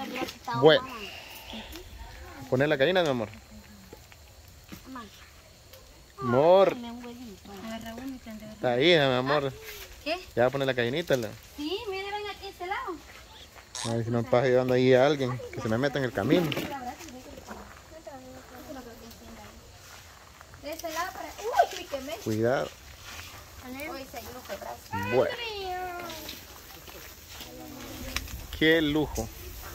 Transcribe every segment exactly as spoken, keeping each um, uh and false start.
Bueno. Poner la gallina, mi amor. Amor. Está ahí, mi amor. ¿Qué? Ya va a poner la gallinita. ¿La? Sí, miren, ven aquí a este lado. A ver si no pasa ayudando ahí a alguien que se me meta en el camino. De este lado para... ¡Uy, que me... Cuidado. Uy, se ayudó el brazo. Bueno. Qué lujo.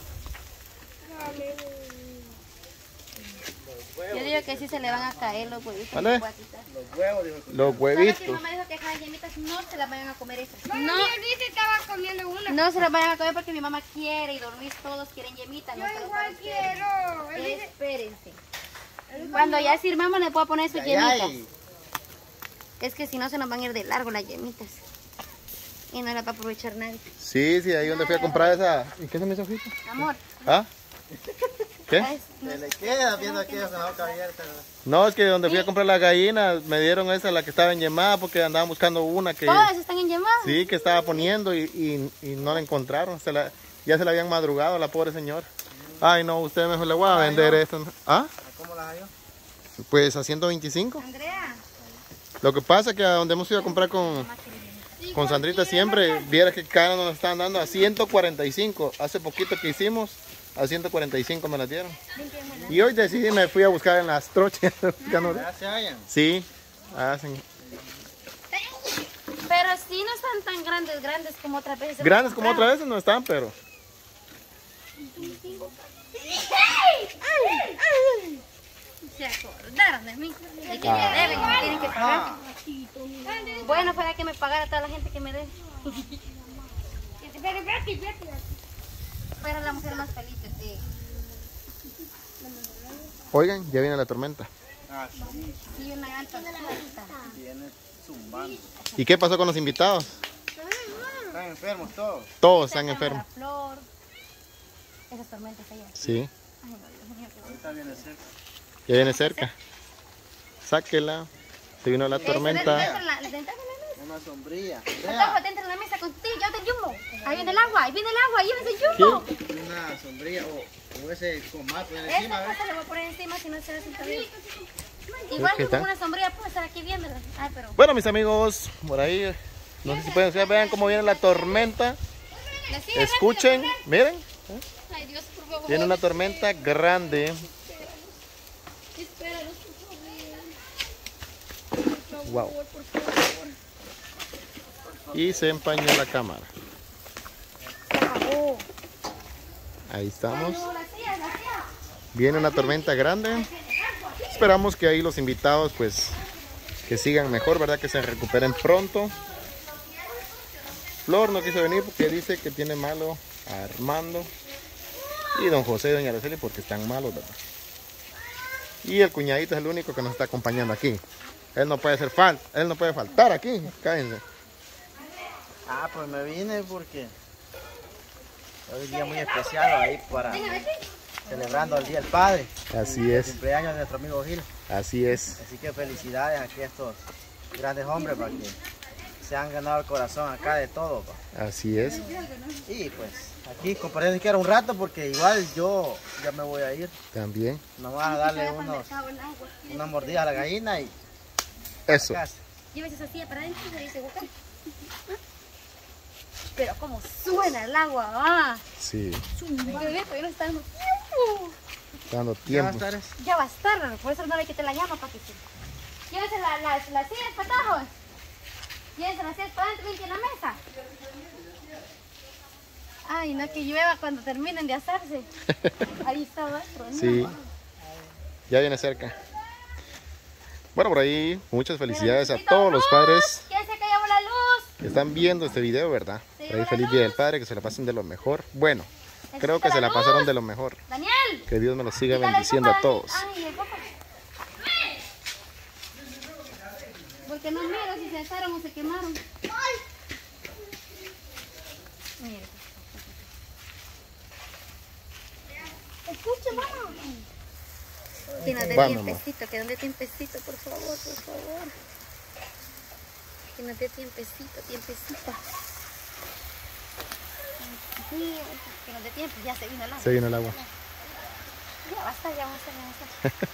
Yo digo que sí se le van a caer los huevitos. ¿Vale? Los huevos, dijo. Los ¿Sabes huevitos. que mi mamá dijo que las yemitas no se las vayan a comer esas? No, No, yo ahorita estaba comiendo una. no se las vayan a comer porque mi mamá quiere y don Luis todos quieren yemitas. Yo No se las igual van a quiero. hacer. Espérense. Cuando ya sirvamos le puedo poner sus Ay, yemitas. ay. Es que si no se nos van a ir de largo las yemitas. Y no las va a aprovechar nadie. Sí, sí, ahí donde fui a comprar esa. ¿Y qué se me hizo frito? Amor. ¿Ah? ¿Qué? ¿sabes? No, Se le queda viendo aquello con la boca abierta. No, es que donde fui a comprar la gallina me dieron esa, la que estaba en yemada, porque andaban buscando una que todas están en llamada. sí, que estaba poniendo y, y, y no la encontraron. Se la, ya se la habían madrugado a la pobre señora. Ay, no, usted mejor le voy a vender esto. ¿Ah? ¿Cómo las halló? Pues a ciento veinticinco. Andrea. Lo que pasa es que a donde hemos ido a comprar con, con Sandrita siempre, viera que cada uno nos estaban dando a ciento cuarenta y cinco. Hace poquito que hicimos, a ciento cuarenta y cinco me las dieron. Y hoy decidí, me fui a buscar en las trochas. Ya no- ¿Ya se hallan? Sí, hacen. Pero sí no están tan grandes, grandes como otras veces. hemos Grandes como comprado. otras veces no están, pero... Se acordaron de mí. De que Ah. me deben, me tienen que pagar. Bueno, fuera que me pagara toda la gente que me dé. Fuera la mujer más feliz de ti. Oigan, ya viene la tormenta. Ah, sí, Sí, una gran tormenta. viene zumbando. ¿Y qué pasó con los invitados? Están enfermos todos. Todos están La enfermos. flor. Esas tormentas allá. Sí, Ay, no, Dios mío, qué bueno. Ahorita viene cerca. ya viene cerca. Sáquela. Se vino la tormenta. Dentro de la- dentro de la mesa. Una sombrilla. Atajo dentro de la mesa contigo, llévate el yumbo. Ahí viene el agua, ahí viene el agua, llévese el yumbo. Una sombrilla o, o ese comato Esa encima, ¿ves? cosa le voy a poner encima si no se ve sentado bien. Igual ¿Qué que tal? con una sombrilla puedo estar aquí viéndola. Ay, pero... Bueno, mis amigos, por ahí, no sé si pueden ver, vean cómo viene la tormenta. La sigue Escuchen, miren, rápido. Ay, Dios, por favor. viene una tormenta grande. Espéranos, por Wow. favor, por favor. Y se empañó la cámara. Se acabó. Ahí estamos. No, la silla, la silla. Viene una tormenta grande. Esperamos que ahí los invitados pues que sigan mejor, ¿verdad? Que se recuperen pronto. Flor no quiso venir porque dice que tiene malo a Armando. Y don José y doña Araceli porque están malos, ¿verdad? Y el cuñadito es el único que nos está acompañando aquí. Él no puede hacer falta, él no puede faltar aquí. Cállense. Ah, pues me vine porque hoy es un día muy especial ahí para celebrando el Día del Padre, Así el es, cumpleaños de nuestro amigo Gil. así es. Así que felicidades aquí a estos grandes hombres para que se han ganado el corazón acá de todo. Pa. Así es. Y pues aquí compartiendo que era un rato porque igual yo ya me voy a ir. También. Nomás a darle unos, una mordida a la gallina y Eso. a casa. Llévese esa silla para adentro y se dice, busca. Pero como suena el agua, ah. Sí. Bebé, pues no está dando tiempo. Está dando ¿Ya va a tiempo. estar eso? Ya va a estar, por eso no le quité la llama para que se... Llévese la, las, las sillas, patajos. Llévese las sillas para adentro, limpien la mesa. Ay, no, que llueva cuando terminen de asarse. Ahí está nuestro. ¿no? Sí. Ya viene cerca. Bueno, por ahí muchas felicidades a todos los padres ¿Quién se cayó la luz? que están viendo este video, ¿verdad? Por ahí feliz Día del Padre, que se la pasen de lo mejor. Bueno, creo que se la pasaron de lo mejor. Daniel. Que Dios me los siga quítale el bendiciendo copo a todos. Ay, el copo. Porque no miro si se asaron o se quemaron. Mire. Escucha, mamá. Que nos dé Vamos, mamá. tiempecito, que nos dé tiempecito, por favor, por favor. Que nos dé tiempecito, tiempecito. Sí, que nos dé tiempo, ya se vino el agua. Se vino el agua. Ya basta, ya basta, ya basta.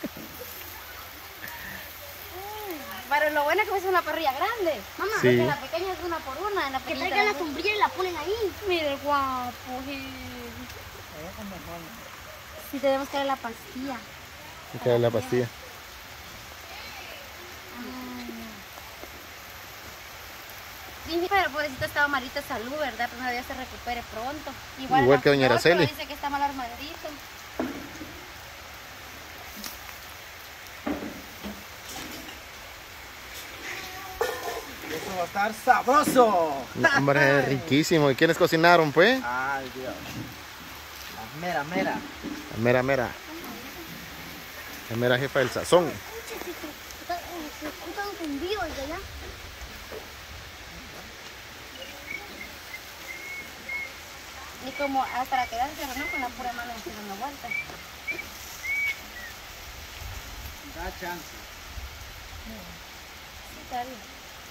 Pero lo bueno es que es una parrilla grande. Mamá, Sí. porque la pequeña es una por una. En la Que pequeñita traigan es la sombrilla y la ponen ahí. Mira el guapo, sí, tenemos que darle la pastilla. Hay que darle la pastilla. Sí, pero pobrecito estaba malito de salud, ¿verdad? Pero Dios se recupere pronto. Igual, Igual la que doña flor, pero Araceli. dice que está mal armadito. Eso va a estar sabroso. No, hombre, riquísimo. ¿Y quiénes cocinaron, pues? Ay, Dios. La mera, mera. La mera, mera. La mera jefa del sazón. Están fundidos desde allá. Y como hasta la quedarse, pero no con la pura mano se no aguanta. Da chance. Sí, está bien.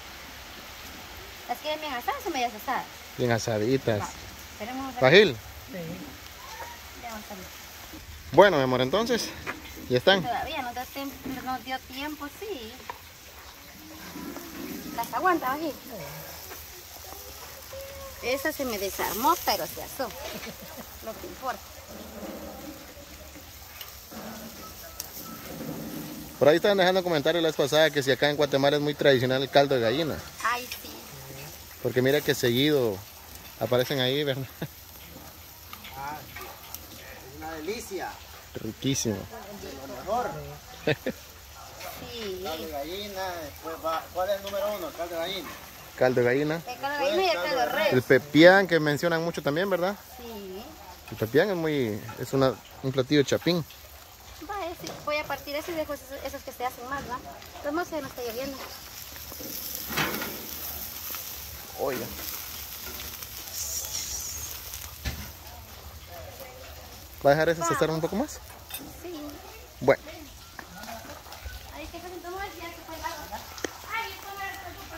¿Las quieren bien asadas o medias asadas? Bien asaditas. Va. Tenemos un ¿Fajil? Ya vamos a ver. Bueno, mi amor, entonces, ya están. Todavía no dio tiempo, no dio tiempo, sí. Las aguanta, aquí. Esa se me desarmó, pero se asó. Lo que importa. Por ahí estaban dejando comentarios la vez pasada que si acá en Guatemala es muy tradicional el caldo de gallina. Ay, sí. Porque mira que seguido aparecen ahí, ¿verdad? Ah, es una delicia. Riquísimo. Lo mejor. Sí. Caldo de gallina, después va. ¿Cuál es el número uno? Caldo de gallina. Caldo de gallina. El caldo de gallina y el caldo de res. El pepián que mencionan mucho también, ¿verdad? Sí. El pepián es muy, es una, un platillo chapín. Va, ese. Voy a partir ese y dejo esos, esos que se hacen más, ¿va? ¿Cómo se nos está lloviendo? Oiga. ¿Va a dejar ese cesar un poco más? Sí. Bueno. Ahí que se tomó el día que fue el agua. Ay, esto me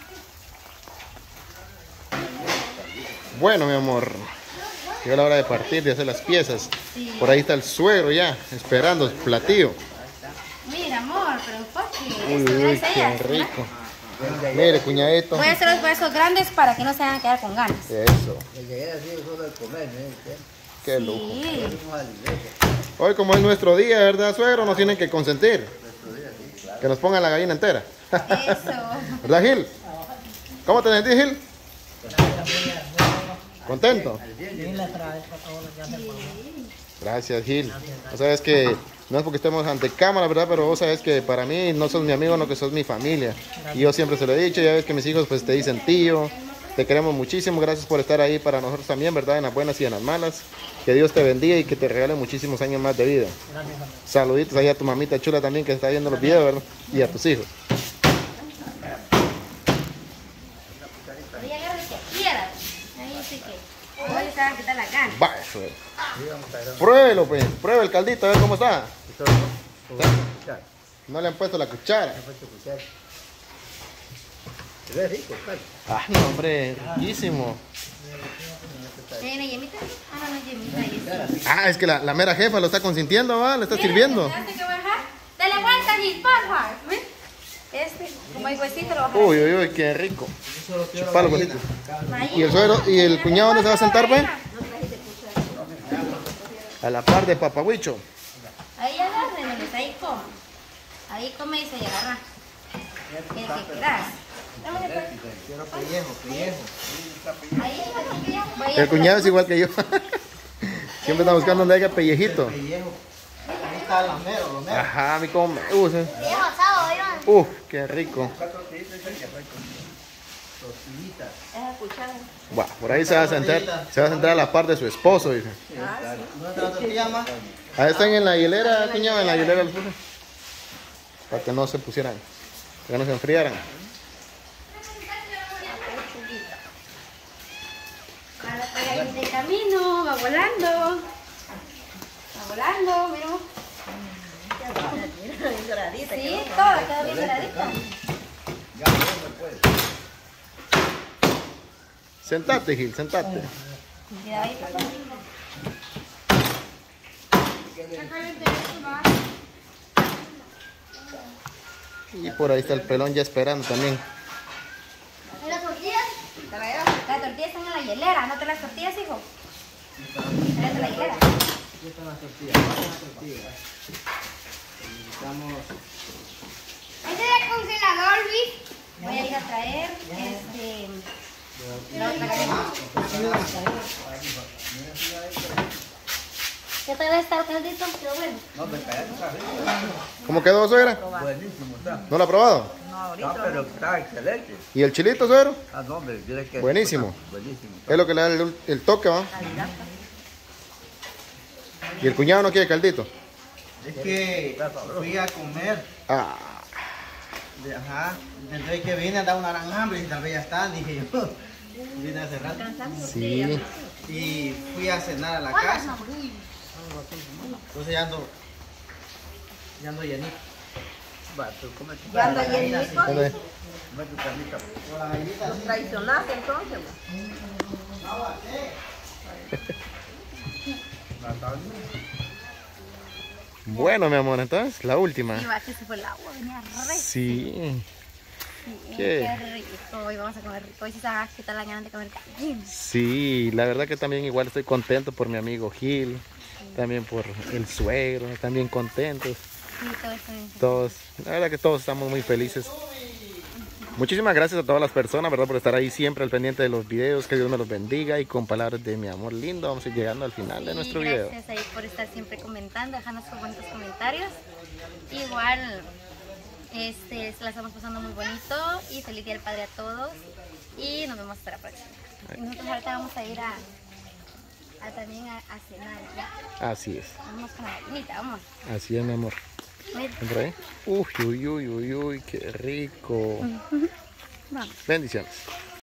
lo partir. Bueno, mi amor. Llegó la hora de partir, de hacer las piezas. Sí. Por ahí está el suegro ya, esperando el platillo. Mira, amor, pero enfoque. Uy, Esto, uy, gracias a qué ella. rico. Mire, cuñadito. Voy a hacer los huesos grandes para que no se vayan a quedar con ganas. Eso. El que era así solo de comer, ¿eh? Qué lujo. Sí. Fuimos a la iglesia. Hoy como es nuestro día, ¿verdad, suegro? Nos tienen que consentir. Que nos pongan la gallina entera. Eso. ¿Verdad, Gil? ¿Cómo te sentís, Gil? ¿Contento? Gracias, Gil. Vos sabes que no es porque estemos ante cámara, ¿verdad? Pero vos sabes que para mí no sos mi amigo, no que sos mi familia. Y yo siempre se lo he dicho, ya ves que mis hijos pues te dicen tío. Te queremos muchísimo, gracias por estar ahí para nosotros también, ¿verdad? En las buenas y en las malas. Que Dios te bendiga y que te regale muchísimos años más de vida. Saluditos ahí a tu mamita chula también que está viendo los videos, ¿verdad? Y a tus hijos. Ahí agarra el que quiera. Ahí sí que. Hoy se van a quitar la gana. Vaya, suegro. Pruébelo, pues. Pruebe el caldito, a ver cómo está. No le han puesto la cuchara. Se ve rico, claro. Ah, no, hombre, riquísimo. ¿Tiene yemita? Ah, no, no es yemita. Ahí sí. Ah, es que la, la mera jefa lo está consintiendo, ¿va? Le está sirviendo. Mira, ¿te hace que bajar? Dale vuelta, Gil, porfa. ¿Ves? Este, como hay huesito, lo bajaré. Uy, uy, uy, qué rico. Chupalo, huesito. Ahí. ¿Y el suegro y el cuñado dónde se va a sentar, pues? A la par de Papahuicho. Ahí agárrenles, ahí come. Ahí come y se agarra. El que quieras. Dámele, pues. Quiero pellejo, pellejo. Ahí, voy a- El cuñado es igual que yo. Siempre está buscando donde haya pellejito. Pellejo. Ahí está el lamero, lo mero. Ajá, a mí como me gusta. Pellejo asado, oigan. Uf, qué rico. Tortillitas. Deja escuchar. Buah, por ahí se va a sentar, se va a sentar a la par de su esposo, dice. ¿No está la tortilla más? Ahí están en la hielera, cuñado, en la hielera los puse. Para que no se pusieran, para que no se enfriaran. Va de camino, va volando. Va volando, mira. Sí, toda quedó bien doradita. Ya no me puede. Sentate, Gil, sentate. Cuidado ahí, papá. Y por ahí está el pelón ya esperando también. ¿Las tortillas? Las tortillas están en la hielera, ¿no te las tortillas, hijo? Tráete la hielera. Aquí están las tortillas. Las tortillas. Necesitamos. ¿Este es el congelador, Luis? Voy a ir a traer este, la otra crema. ¿Qué tal está el caldito? Quedó bueno. No, me cae. ¿Cómo quedó, suegra? Buenísimo está. ¿No lo ha probado? No, pero está excelente. ¿Y el chilito, suegro? Ah, no, hombre, mira que. Buenísimo. Buenísimo. Es lo que le da el, el toque, ¿va? ¿Y el cuñado no quiere caldito? Es que fui a comer. Ah, de- Ajá. Entonces que vine a dar una gran hambre y tal vez ya están, dije yo. Vine hace rato. sí. Y fui a cenar a la casa. Entonces ya ando. Ya ando llenito. Va, tú come tu Ya ando carnita, llenito. sí. ¿Dónde? Come tu carnita. Por la gallita, Los sí. traicionaste entonces. La carne. Bueno, mi amor, entonces, la última. Y va que se fue el agua, venía re. Sí. Sí, ¿Qué? qué rico. Hoy vamos a comer rico. Hoy sí se va a quitar la ganas de comer gallina. Sí, la verdad que también igual estoy contento por mi amigo Gil, también por el suegro, también contentos, Sí, todo está bien. todos, la verdad que todos estamos muy felices. Muchísimas gracias a todas las personas, ¿verdad? Por estar ahí siempre al pendiente de los videos, que Dios me los bendiga y con palabras de mi amor lindo vamos a ir llegando al final de Sí, nuestro video. gracias ahí por estar siempre comentando, dejando sus bonitos comentarios. Igual, este, se la estamos pasando muy bonito y feliz día del padre a todos. Y nos vemos hasta la próxima. Y nosotros ahorita vamos a ir a, a también a, a cenar ya. Así es, Vamos con la gallinita, vamos. así es mi amor. Ven, ¿Ven por ahí? Uy, uy, uy, uy, uy, qué rico. vamos. Bendiciones.